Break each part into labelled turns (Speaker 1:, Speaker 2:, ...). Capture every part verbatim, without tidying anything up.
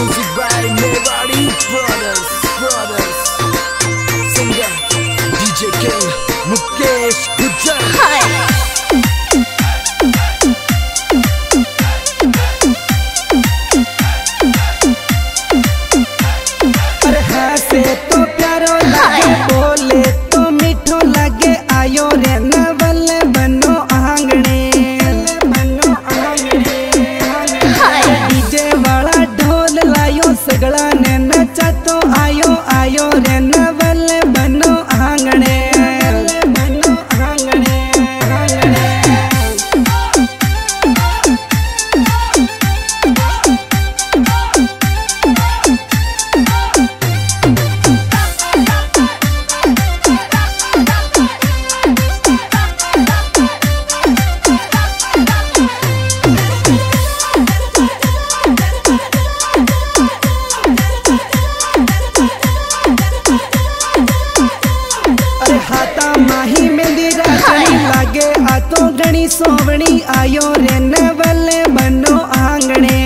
Speaker 1: Music by Mewari Brothers, Brothers. Singer D J King Mukesh Gujjar.
Speaker 2: अरे हंसे तो प्यारो लगे, बोले तो मीठो लगे, आयो रे नवल बनो आंगणे, बनो आंगणे। डीजे वाला ढोल लायो, सगड़ा ने नचा तो आयो, आयो रे नवल बनो आंगणे, बनो आंगणे, आंगणे। हाथा माही मेहंदी राजनी लागे, आ तो घणी सोवणी, आयो रे नवल बनो आंगणे,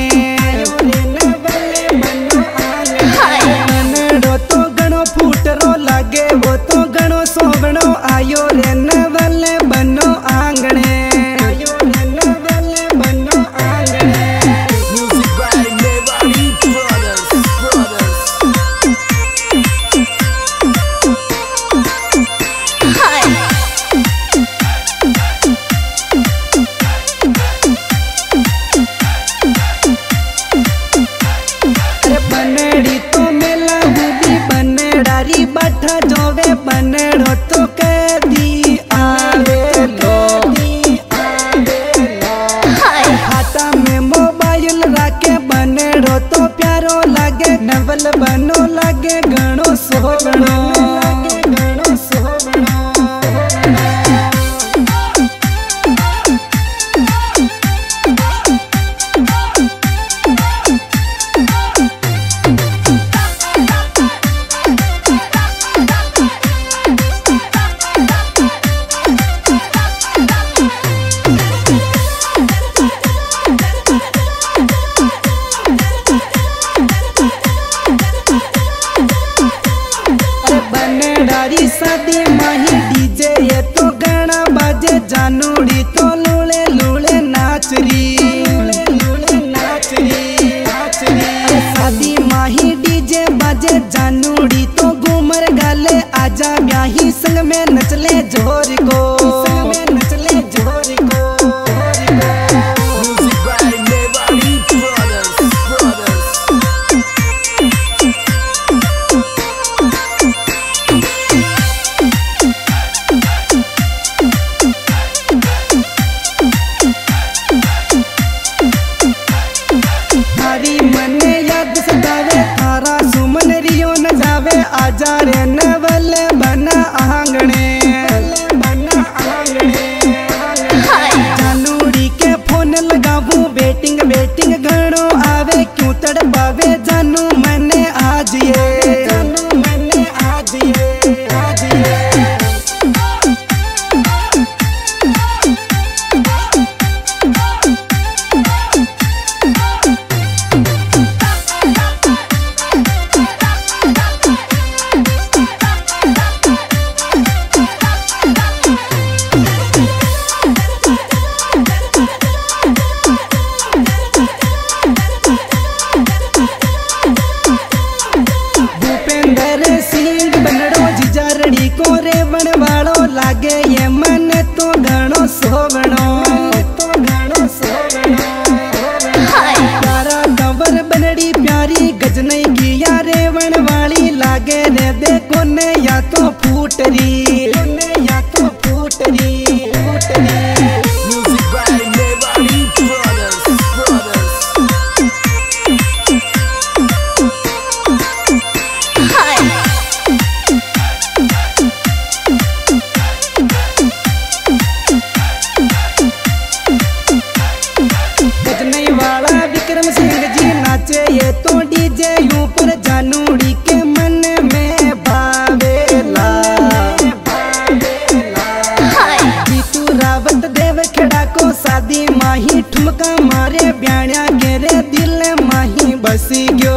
Speaker 2: मनड़ो तो घणो फूटरो लागे, वो तो घणो सोवणो, आयो रे नवल बनो आंगणे, आयो रे नवल बनो आंगणे।
Speaker 1: Music by Mewari Brothers, Brothers.
Speaker 2: बनड़ी तो मेला हुदी, बनड़ारी बैठा जोवे, बनड़ो तो कदी आवे लो, हाथा में मोबाइल राके, बनड़ो तो प्यारो लागे, नवल बनो लागे घणो सोवणो, घणो सोवणो। बनड़ारी शादी माही डीजे, ये तो गाना बाजे, जानूड़ी तो लूले लूले नाचरी, लूले नाचरी, नाचरी। शादी माही डीजे बाजे, जानूड़ी तो घूमर गाले, आजा ब्याही संग में नचले जोर को, संग में नचले जोर को।
Speaker 1: Music by Mewari Brothers, Brothers.
Speaker 2: थारी मने याद सदावे, थारा सुमन रियो न जावे, आजा रे नवल बना आंगणे, बना आंगणे। जानूड़ी के फोन लगावू, बेटिंग बेटिंग घणो आवे, क्यों तड़पावे जानू मने आज ये, जानू मने आज ये, आज ये। भूपेंद्र सिंह बनड़ो, जिजारड़ी को रेवण वालो, लागे ये मन तो घणो सोवणो, तो घणो सोवणो। प्यारा गंवर बनड़ी प्यारी, गजनई गिया रेवण वाली, लागे रे देखो ने या तो फूटरी, या तो फूटरी, फूटरी।
Speaker 1: Music by Mewari Brothers, Brothers.
Speaker 2: गजनई वाला विक्रम सिंह जी नाचे, ये तो डीजे यूं पर, जानूड़ी के मन में भावेला, जीतू रावत देव खेड़ा को, शादी माही ठुमका मारे, ब्याण्या गेरे दिल माही बसी गयो।